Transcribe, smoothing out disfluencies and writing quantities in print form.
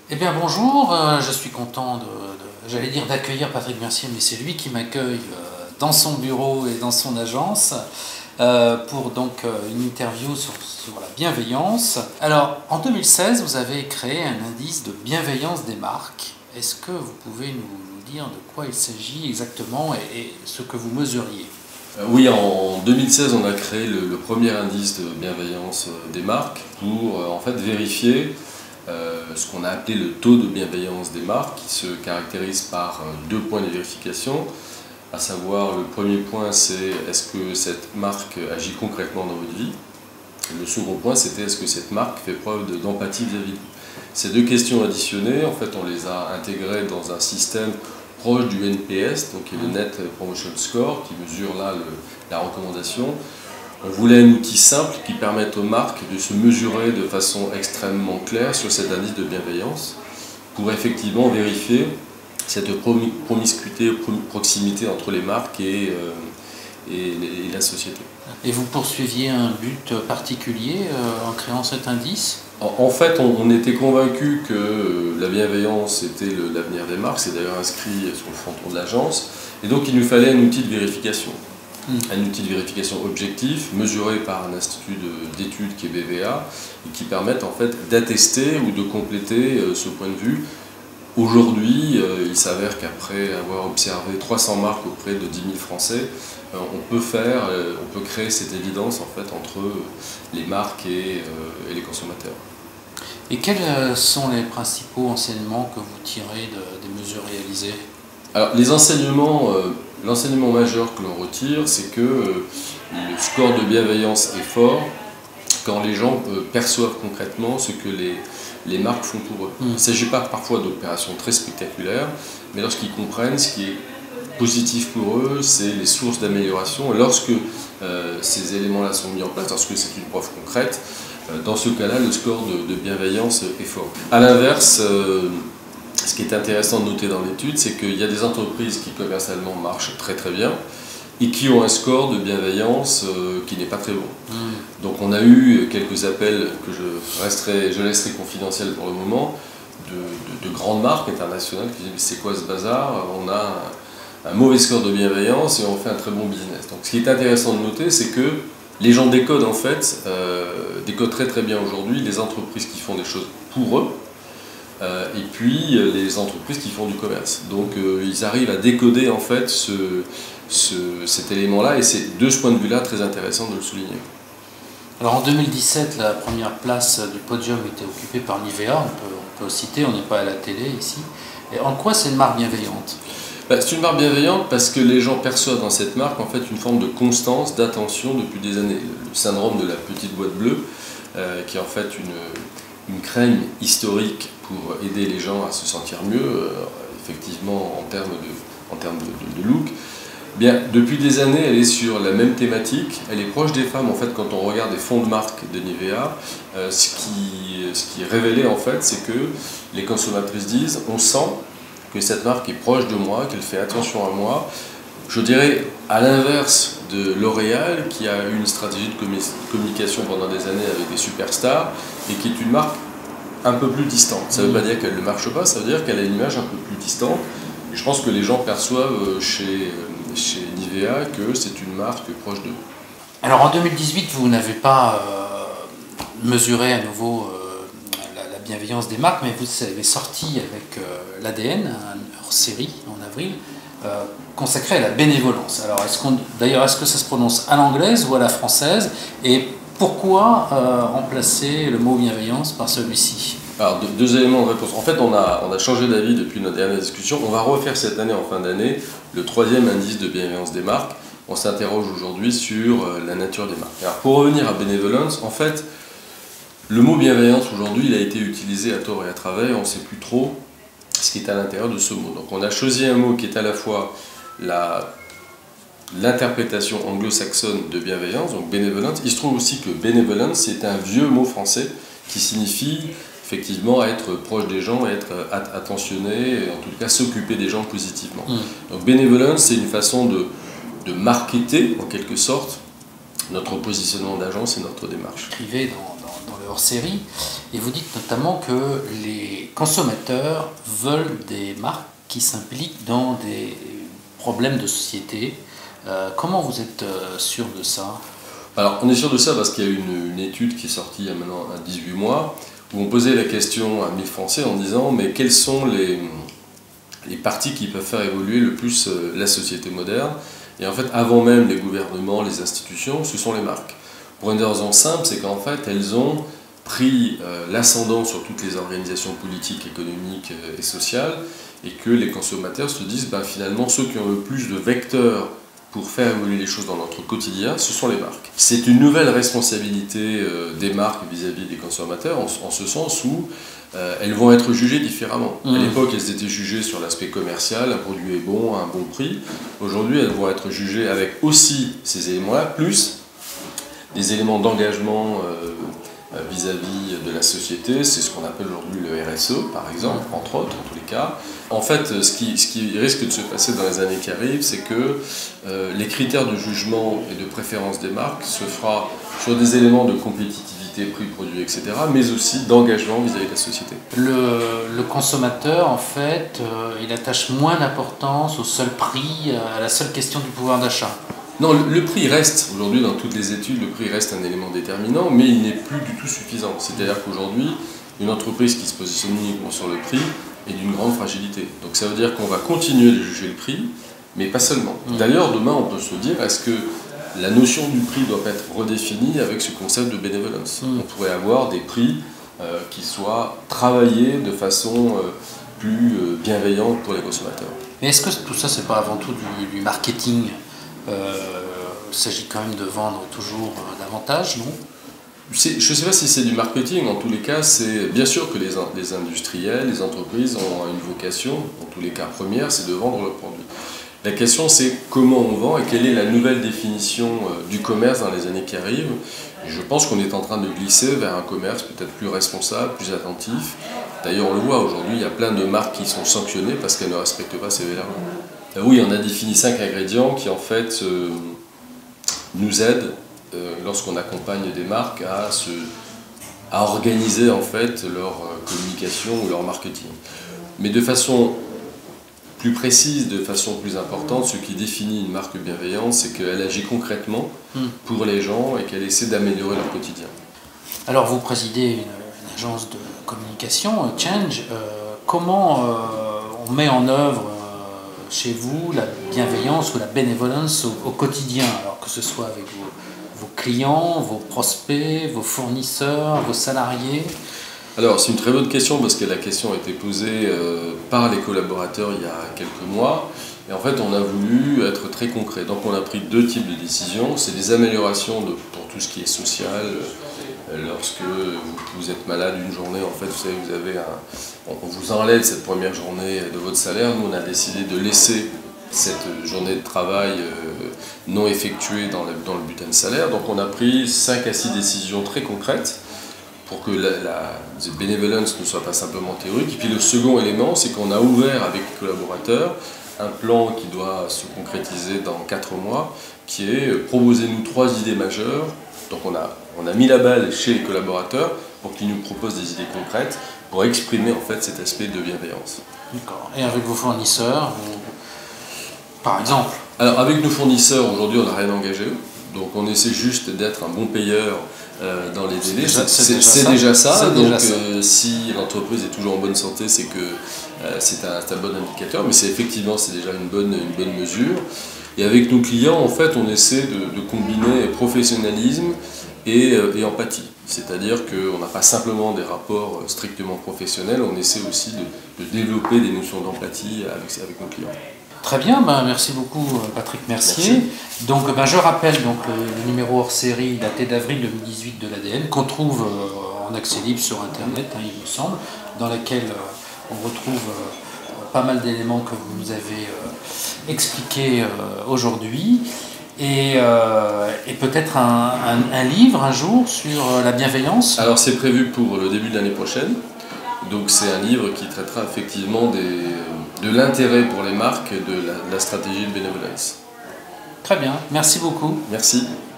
Eh bien bonjour, je suis content j'allais dire d'accueillir Patrick Mercier, mais c'est lui qui m'accueille dans son bureau et dans son agence pour donc une interview sur la bienveillance. Alors en 2016, vous avez créé un indice de bienveillance des marques. Est-ce que vous pouvez nous dire de quoi il s'agit exactement et ce que vous mesuriez? Oui, en 2016, on a créé le premier indice de bienveillance des marques pour en fait vérifier ce qu'on a appelé le taux de bienveillance des marques, qui se caractérise par deux points de vérification, à savoir le premier point c'est est-ce que cette marque agit concrètement dans votre vie, et le second point c'était est-ce que cette marque fait preuve d'empathie vis-à-vis de vous. Ces deux questions additionnées, en fait on les a intégrées dans un système proche du NPS, donc qui est le Net Promotion Score, qui mesure là la recommandation. On voulait un outil simple qui permette aux marques de se mesurer de façon extrêmement claire sur cet indice de bienveillance pour effectivement vérifier cette promiscuité, proximité entre les marques et la société. Et vous poursuiviez un but particulier en créant cet indice? En fait, on était convaincus que la bienveillance était l'avenir des marques, c'est d'ailleurs inscrit sur le fronton de l'agence, et donc il nous fallait un outil de vérification. Un outil de vérification objectif, mesuré par un institut d'études qui est BVA, et qui permettent en fait d'attester ou de compléter ce point de vue. Aujourd'hui, il s'avère qu'après avoir observé 300 marques auprès de 10 000 Français, on peut créer cette évidence en fait entre les marques et les consommateurs. Et quels sont les principaux enseignements que vous tirez des mesures réalisées? Alors, les enseignements, l'enseignement majeur que l'on retire, c'est que le score de bienveillance est fort quand les gens perçoivent concrètement ce que les marques font pour eux. Il ne s'agit pas parfois d'opérations très spectaculaires, mais lorsqu'ils comprennent ce qui est positif pour eux, c'est les sources d'amélioration. Lorsque ces éléments-là sont mis en place, lorsque c'est une preuve concrète, dans ce cas-là, le score de bienveillance est fort. A l'inverse, ce qui est intéressant de noter dans l'étude, c'est qu'il y a des entreprises qui commercialement marchent très très bien et qui ont un score de bienveillance qui n'est pas très bon. Donc on a eu quelques appels que je laisserai confidentiels pour le moment, de grandes marques internationales qui disent c'est quoi ce bazar, on a un mauvais score de bienveillance et on fait un très bon business. Donc ce qui est intéressant de noter, c'est que les gens décodent en fait, décodent très très bien aujourd'hui les entreprises qui font des choses pour eux, et puis les entreprises qui font du commerce. Donc ils arrivent à décoder en fait cet élément-là, et c'est de ce point de vue-là très intéressant de le souligner. Alors en 2017, la première place du podium était occupée par Nivea, on peut citer, on n'est pas à la télé ici. Et en quoi c'est une marque bienveillante? C'est une marque bienveillante parce que les gens perçoivent dans cette marque en fait une forme de constance, d'attention depuis des années. Le syndrome de la petite boîte bleue, qui est en fait une crème historique pour aider les gens à se sentir mieux, effectivement en termes de look. Bien, depuis des années, elle est sur la même thématique, elle est proche des femmes. En fait, quand on regarde les fonds de marque de Nivea, ce qui est révélé en fait, c'est que les consommatrices disent on sent que cette marque est proche de moi, qu'elle fait attention à moi. Je dirais à l'inverse de L'Oréal, qui a eu une stratégie de communication pendant des années avec des superstars, et qui est une marque un peu plus distante. Ça ne veut pas dire qu'elle ne marche pas, ça veut dire qu'elle a une image un peu plus distante. Et je pense que les gens perçoivent chez Nivea que c'est une marque proche d'eux. Alors en 2018, vous n'avez pas mesuré à nouveau la bienveillance des marques, mais vous avez sorti avec l'ADN, un hors-série en avril, consacré à la bénévolence. Alors est-ce que ça se prononce à l'anglaise ou à la française, et pourquoi remplacer le mot bienveillance par celui-ci? Alors, deux éléments de réponse. En fait, on a changé d'avis depuis notre dernière discussion. On va refaire cette année, en fin d'année, le troisième indice de bienveillance des marques. On s'interroge aujourd'hui sur la nature des marques. Alors, pour revenir à Benevolence, en fait, le mot bienveillance aujourd'hui, il a été utilisé à tort et à travers. On ne sait plus trop ce qui est à l'intérieur de ce mot. Donc, on a choisi un mot qui est à la fois l'interprétation anglo-saxonne de bienveillance, donc benevolence. Il se trouve aussi que benevolence, c'est un vieux mot français qui signifie effectivement être proche des gens, être attentionné, et en tout cas s'occuper des gens positivement. Donc bénévolence, c'est une façon de marketer en quelque sorte notre positionnement d'agence et notre démarche. Écrivez dans le hors-série, et vous dites notamment que les consommateurs veulent des marques qui s'impliquent dans des problèmes de société. Comment vous êtes sûr de ça? Alors, on est sûr de ça parce qu'il y a une étude qui est sortie il y a maintenant 18 mois, où on posait la question à 1000 Français en disant mais quels sont les partis qui peuvent faire évoluer le plus la société moderne. Et en fait, avant même les gouvernements, les institutions, ce sont les marques. Pour une raison simple, c'est qu'en fait, elles ont pris l'ascendant sur toutes les organisations politiques, économiques et sociales, et que les consommateurs se disent finalement ceux qui ont le plus de vecteurs pour faire évoluer les choses dans notre quotidien, ce sont les marques. C'est une nouvelle responsabilité des marques vis-à-vis des consommateurs, en ce sens où elles vont être jugées différemment. À l'époque, elles étaient jugées sur l'aspect commercial, un produit est bon, à un bon prix. Aujourd'hui, elles vont être jugées avec aussi ces éléments-là, plus des éléments d'engagement vis-à-vis de la société. C'est ce qu'on appelle aujourd'hui le RSE, par exemple, entre autres, en tous les cas. En fait, ce qui risque de se passer dans les années qui arrivent, c'est que les critères de jugement et de préférence des marques se fera sur des éléments de compétitivité, prix, produit, etc., mais aussi d'engagement vis-à-vis de la société. Le consommateur, en fait, il attache moins d'importance au seul prix, à la seule question du pouvoir d'achat. Non, le prix reste, aujourd'hui dans toutes les études, le prix reste un élément déterminant, mais il n'est plus du tout suffisant. C'est-à-dire qu'aujourd'hui, une entreprise qui se positionne uniquement sur le prix est d'une grande fragilité. Donc ça veut dire qu'on va continuer de juger le prix, mais pas seulement. D'ailleurs, demain, on peut se dire, est-ce que la notion du prix doit être redéfinie avec ce concept de benevolence? On pourrait avoir des prix qui soient travaillés de façon plus bienveillante pour les consommateurs. Mais est-ce que tout ça, c'est pas avant tout du marketing? Il s'agit quand même de vendre toujours davantage, non? Je ne sais pas si c'est du marketing, en tous les cas, c'est bien sûr que les industriels, les entreprises ont une vocation, en tous les cas première, c'est de vendre leurs produits. La question c'est comment on vend et quelle est la nouvelle définition du commerce dans les années qui arrivent. Et je pense qu'on est en train de glisser vers un commerce peut-être plus responsable, plus attentif. D'ailleurs on le voit aujourd'hui, il y a plein de marques qui sont sanctionnées parce qu'elles ne respectent pas ces valeurs-là. Oui, on a défini 5 ingrédients qui en fait nous aident lorsqu'on accompagne des marques à organiser en fait leur communication ou leur marketing. Mais de façon plus précise, de façon plus importante, ce qui définit une marque bienveillante, c'est qu'elle agit concrètement pour les gens et qu'elle essaie d'améliorer leur quotidien. Alors vous présidez une agence de communication, Change. Comment on met en œuvre chez vous la bienveillance ou la bénévolence au quotidien, alors que ce soit avec vos clients, vos prospects, vos fournisseurs, vos salariés? Alors c'est une très bonne question parce que la question a été posée par les collaborateurs il y a quelques mois et en fait on a voulu être très concret. Donc on a pris 2 types de décisions. C'est des améliorations pour tout ce qui est social. Lorsque vous êtes malade une journée, en fait vous savez, on vous enlève cette première journée de votre salaire. Nous on a décidé de laisser cette journée de travail non effectuée dans le bulletin de salaire. Donc on a pris 5 à 6 décisions très concrètes pour que la benevolence ne soit pas simplement théorique. Et puis le second élément, c'est qu'on a ouvert avec les collaborateurs un plan qui doit se concrétiser dans 4 mois, qui est proposez-nous 3 idées majeures. Donc on a mis la balle chez les collaborateurs pour qu'ils nous proposent des idées concrètes pour exprimer en fait cet aspect de bienveillance. D'accord. Et avec vos fournisseurs, par exemple? Alors avec nos fournisseurs, aujourd'hui on n'a rien engagé. Donc on essaie juste d'être un bon payeur dans les délais. C'est déjà ça. Donc si l'entreprise est toujours en bonne santé, c'est que c'est un bon indicateur. Mais c'est déjà une bonne mesure. Et avec nos clients, en fait, on essaie de combiner professionnalisme et empathie. C'est-à-dire qu'on n'a pas simplement des rapports strictement professionnels, on essaie aussi de développer des notions d'empathie avec nos clients. Très bien, merci beaucoup Patrick Mercier. Merci. Donc je rappelle le numéro hors série daté d'avril 2018 de l'ADN qu'on trouve en accès libre sur internet, il me semble, dans laquelle on retrouve pas mal d'éléments que vous nous avez expliqués aujourd'hui et peut-être un livre un jour sur la bienveillance. Alors c'est prévu pour le début de l'année prochaine. Donc c'est un livre qui traitera effectivement de l'intérêt pour les marques et de la stratégie de bénévolence. Très bien, merci beaucoup. Merci.